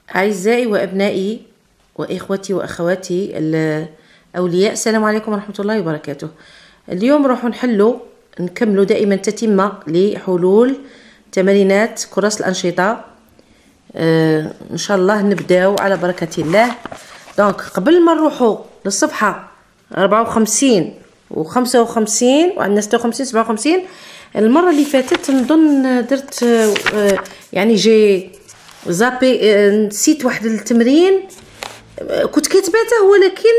أعزائي وأبنائي وإخوتي وأخواتي الأولياء، السلام عليكم ورحمة الله وبركاته. اليوم راح نكملوا دائما تتمة لحلول تمارينات كراس الأنشطة. إن شاء الله نبداو على بركة الله. دونك قبل ما نروحوا للصفحة 54 و55 وعندنا 56 57، المرة اللي فاتت نظن درت يعني جي زابي، نسيت واحد التمرين كنت كاتباته، ولكن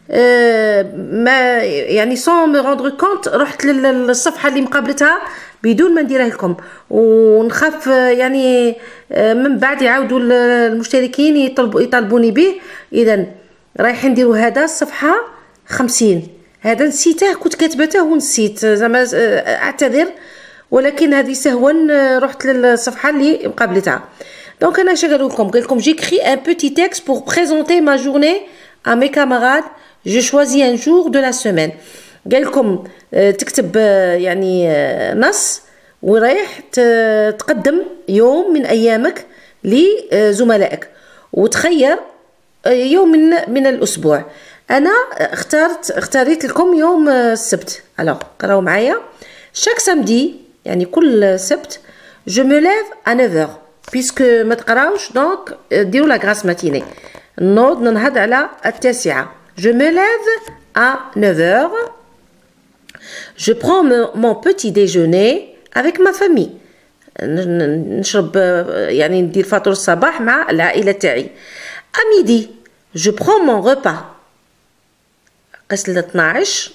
ما يعني سون مي روندر كونت رحت للصفحه اللي مقابلتها بدون ما نديرها لكم، ونخاف يعني من بعد يعاودوا المشتركين يطالبوني به. اذا رايحين نديروا هذا الصفحه 50. هذا نسيته، كنت كاتبته ونسيت، زعما اعتذر، ولكن هذه سهوا رحت للصفحه اللي مقابلتها. Donc, je vais j'écris un petit texte pour présenter ma journée à mes camarades. Je choisis un jour de la semaine. قالكم تكتب يعني نص ورايح تقدم يوم من أيامك لزملائك وتخير يوم من الأسبوع. أنا اختاريت لكم يوم السبت. alors قراو معايا. chaque samedi يعني كل سبت je me lève à 9h. puisque ما تقراوش دونك ديروا لا غراس ماتيني. نوض ننهض على 9. je me lève à 9h. je prends mon petit déjeuner avec ma famille. نشرب يعني ندير فطور الصباح مع العائلة تاعي. à midi je prends mon repas. قس ل 12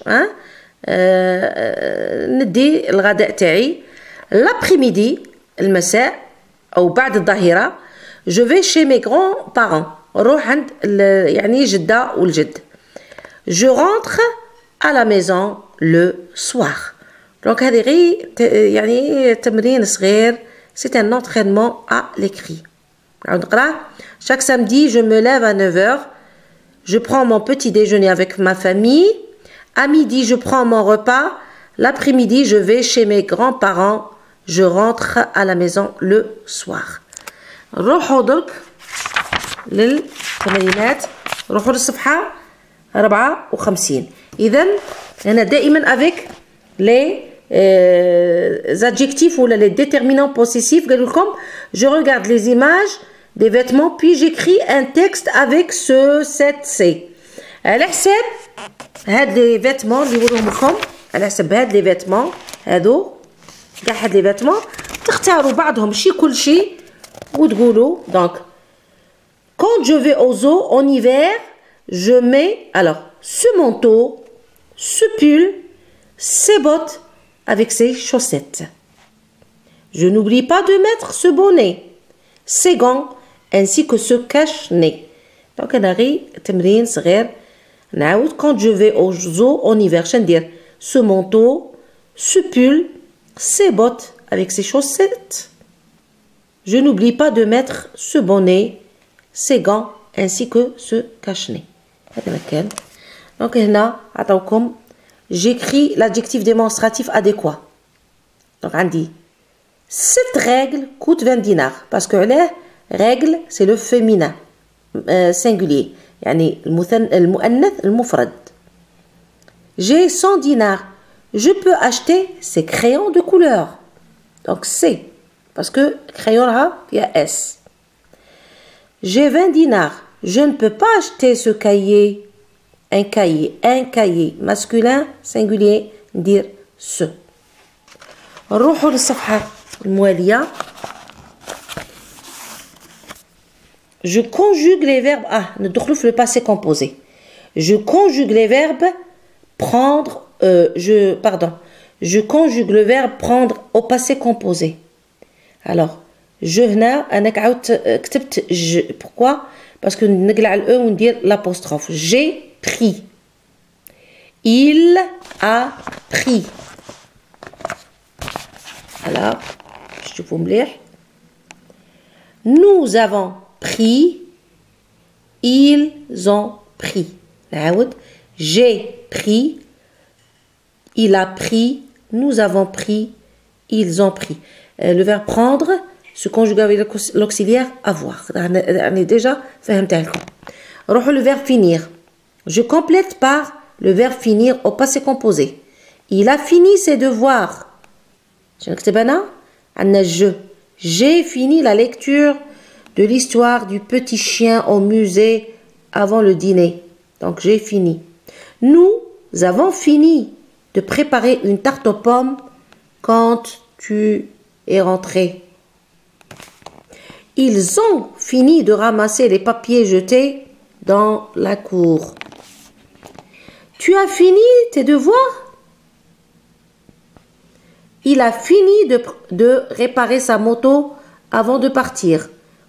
ندي الغداء تاعي. l'après-midi المساء أو بعد الظهيرة je vais chez mes grands-parents. نروح عند يعني جدة والجد. je rentre à la maison le soir. donc هذه غير يعني تمرين صغير. c'est un entraînement à l'écrit. نعاود نقراه. chaque samedi je me lève à 9h. je prends mon petit déjeuner avec ma famille. à midi je prends mon repas. l'après-midi je vais chez mes grands-parents. je rentre à la maison le soir. روحوا درك للتمرينات. روحوا للصفحة 54. إذن هنا دائما avec les adjectifs ou les déterminants possessifs. قالوا لكم je regarde les images des vêtements puis j'écris un texte avec cette على حساب هاد les vêtements اللي نوريهم لكم. على حساب هاد les vêtements هادو كاع هاد لي فيتمون تختاروا بعضهم ماشي كلشي وتقولوا. donc quand je vais au zoo en hiver je mets alors ce manteau, ce pull, ces bottes avec ces chaussettes. je n'oublie pas de mettre ce bonnet, ces gants ainsi que ce cache-nez. donc انا غير تمرين صغير نعاود. quand je vais au zoo en hiver شندير ce manteau, ce pull, ces bottes avec ces chaussettes. je n'oublie pas de mettre ce bonnet, ces gants ainsi que ce cache-nez. هذا مكان. donc هنا عطاوكم j'écris l'adjectif démonstratif adéquat. donc عندي cette règle coûte 20 dinars parce que علاه règle c'est le féminin singulier يعني المؤنث المفرد. j'ai 100 dinars. je peux acheter ces crayons de couleur. donc c'est parce que crayon là il y a S. j'ai 20 dinars. je ne peux pas acheter ce cahier. un cahier masculin singulier ندير ce. نروحوا للصفحة الموالية. je conjugue les verbes. ندخلوا في le passé composé. je conjugue les verbes prendre. je conjugue le verbe prendre au passé composé. alors je هنا انا عاودت كتبت pourquoi parce que نقلع ال e وندير l'apostrophe. j'ai pris. il a pris. alors شوفوا مليح. nous avons pris. ils ont pris. نعاود. j'ai pris. il a pris. nous avons pris. ils ont pris. le verbe prendre se conjugue avec l'auxiliaire avoir. يعني déjà فهمتها لكم. روحوا le verbe finir. Je complète par le verbe finir au passé composé. Il a fini ses devoirs. Je نكتب أنا عندنا je. J'ai fini la lecture de l'histoire du petit chien au musée avant le dîner. Donc j'ai fini. Nous avons fini de préparer une tarte aux pommes quand tu es rentré. Ils ont fini de ramasser les papiers jetés dans la cour. Tu as fini tes devoirs? Il a fini de réparer sa moto avant de partir.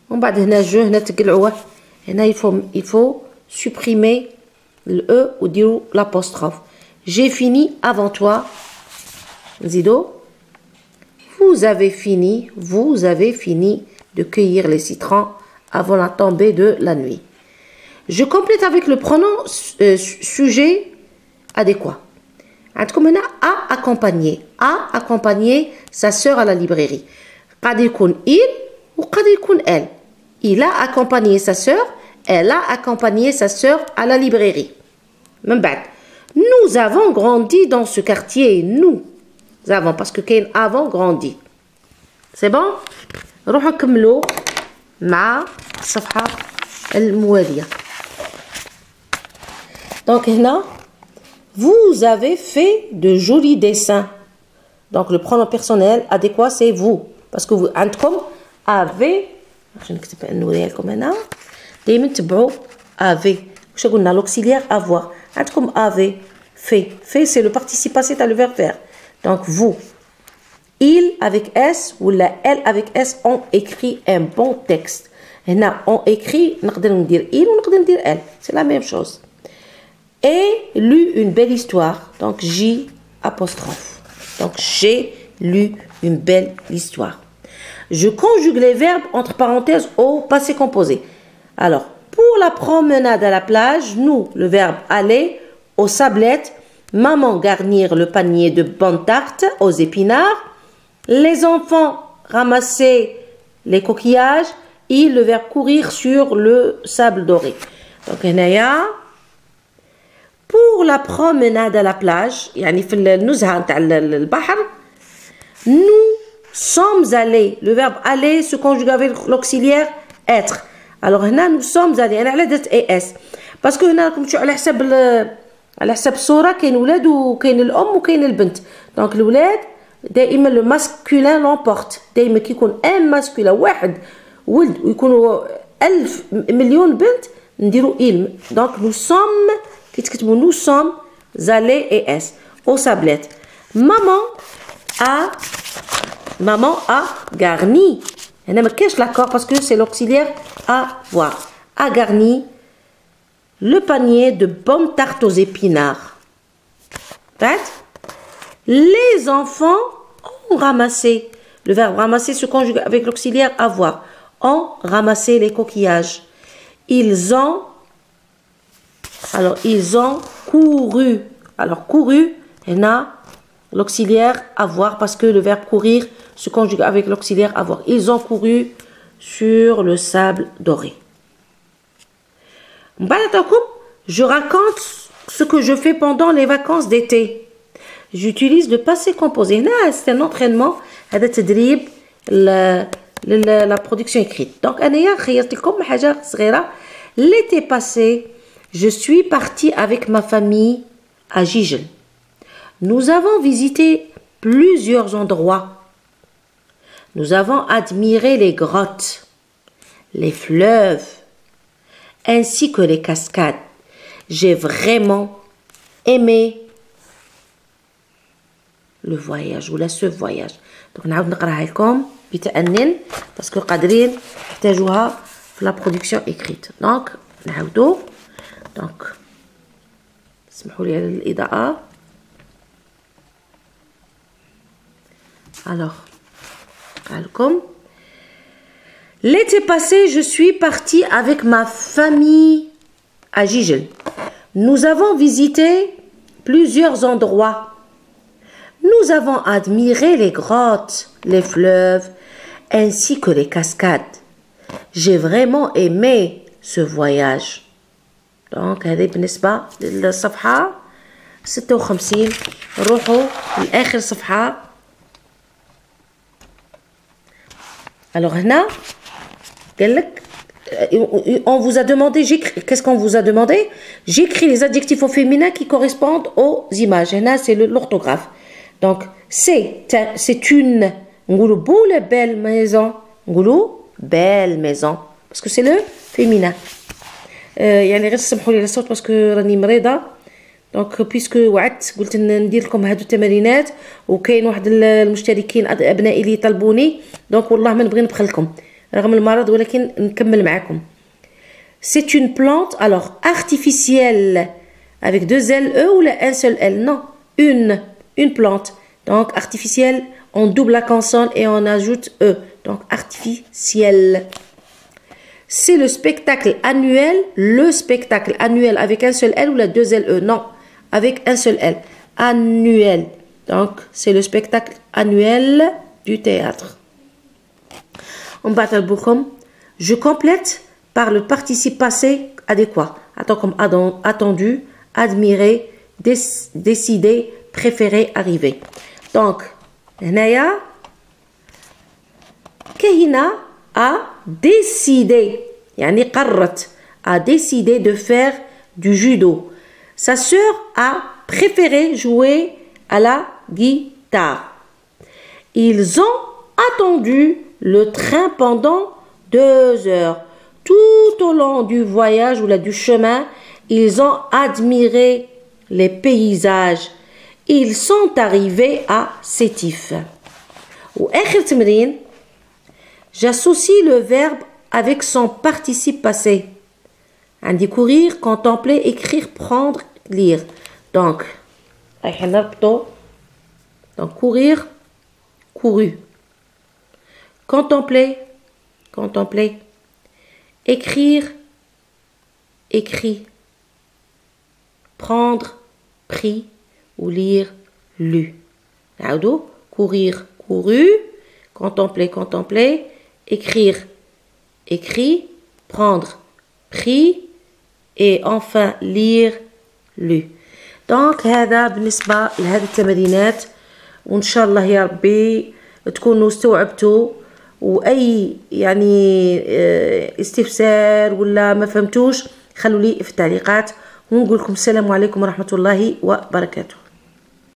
Il faut supprimer le E ou dire l'apostrophe. J'ai fini avant toi. Zido. Vous avez fini de cueillir les citrons avant la tombée de la nuit. Je complète avec le pronom sujet adéquat. عندكم هنا a accompagné sa sœur à la librairie. قد يكون il وقد يكون elle. Il a accompagné sa sœur, elle a accompagné sa sœur à la librairie. من بعد nous avons grandi dans ce quartier. Nous avons parce que كاين avant grandi. C'est bon? روحوا كملوا مع الصفحة الموالية. Donc هنا vous avez fait de jolis dessins. Donc le pronom personnel adéquat c'est vous parce que vous عندكم avez je نكتب نوريها لكم هنا دائما تبعوا avez واش قلنا l'auxiliaire avoir عندكم avez fait c'est le participe passé t'as le verbe faire. Donc vous il avec S ou la elle avec S ont écrit un bon texte. هنا ont écrit نقدر ندير il ونقدر ندير elle c'est la même chose. Et lu une belle histoire. Donc J apostrophe. Donc j'ai lu une belle histoire. Je conjugue les verbes entre parenthèses au passé composé. Alors pour la promenade à la plage, nous le verbe aller aux sablettes, maman garnir le panier de bonnes tartes aux épinards, les enfants ramasser les coquillages, et le verbe courir sur le sable doré. Donc هنايا pour la promenade à la plage يعني في النزهة نتاع البحر nous sommes allés. Le verbe aller se conjugue avec l'auxiliaire être. alors هنا nous sommes allés انا على درت اس parce que هنا راكم تشوفوا على حسب الصورة كاين ولاد وكاين الام وكاين البنت. دونك الولاد دائما لو ماسكولين لومبورت. دائما كي يكون ان ماسكولين واحد ولد ويكونوا 1000 مليون بنت نديروا il. دونك nous sommes qui تكتبوا nous sommes allés et s aux sablettes. Maman a garni. هنا ما كاينش l'accord parce que c'est l'auxiliaire avoir. A garni le panier de bonnes tartes aux épinards. Right? Les enfants ont ramassé. Le verbe ramasser se conjugue avec l'auxiliaire avoir. Ont ramassé les coquillages. Ils ont couru. Alors couru, on a l'auxiliaire avoir parce que le verbe courir se conjugue avec l'auxiliaire avoir. Ils ont couru sur le sable doré. Je raconte ce que je fais pendant les vacances d'été. J'utilise le passé composé. C'est un entraînement. هذا تدريب la production écrite. Donc أنا خيرت لكم حاجة صغيرة. L'été passé, je suis partie avec ma famille à Gijel. Nous avons visité plusieurs endroits. Nous avons admiré les grottes, les fleuves, ainsi que les cascades. J'ai vraiment aimé le voyage ou ce voyage. Donc نعاود نقراها لكم بتأنن parce que قادرين تحتاجوها في la production écrite. Donc نعاودو. Donc اسمحوا لي على الإضاءة. Alors نقرأ. L'été passé, je suis partie avec ma famille à Gijel. Nous avons visité plusieurs endroits. Nous avons admiré les grottes, les fleuves, ainsi que les cascades. J'ai vraiment aimé ce voyage. Donc هذه بالنسبة للصفحة 56. نروحوا لآخر صفحة. Alors هنا قال لك on vous a demandé, qu'est-ce qu'on vous a demandé? J'écris les adjectifs au féminin qui correspondent aux images. Là, c'est l'orthographe. Donc, c'est une, نقولوا beau, belle maison. نقولوا belle maison. Parce que c'est le féminin. يعني غير تسمحوا لي الصوت باسكو راني مريضة. دونك بيسكو وعدت قلت ندير لكم هادو التمارينات وكاين واحد المشتركين ابنائي اللي طلبوني دونك والله ما نبغي نبخلكم رغم المرض ولكن نكمل معاكم. C'est une plante alors artificielle avec deux L E ou un seul L? Non, une plante. Donc artificielle, on double la consonne et on ajoute E. Donc artificielle. C'est le spectacle annuel avec un seul L ou la deux L E? Non, avec un seul L. Annuel. Donc c'est le spectacle annuel du théâtre. Je complète par le participe passé adéquat. Attends comme attendu, admiré, décidé, préféré, arrivé. Donc, Naya, Kahina a décidé, yani قررت, a décidé de faire du judo. Sa sœur a préféré jouer à la guitare. Ils ont attendu le train pendant 2 heures. Tout au long du voyage ou du chemin, ils ont admiré les paysages. Ils sont arrivés à Sétif. Ou آخر تمرين, j'associe le verbe avec son participe passé. عندي courir, contempler, écrire, prendre, lire. Donc, courir, couru. Contempler, contempler. Écrire, écrit. Prendre, pris. Ou lire, lu. Courir, couru. Contempler, contempler. Écrire, écrit. Prendre, pris. Et enfin, lire, lu. Donc هذا بالنسبة لهذه التمرينات وإن شاء الله يا ربي تكونوا استوعبتوا وأي يعني استفسار ولا ما فهمتوش خلوا لي في التعليقات ونقول لكم السلام عليكم ورحمة الله وبركاته.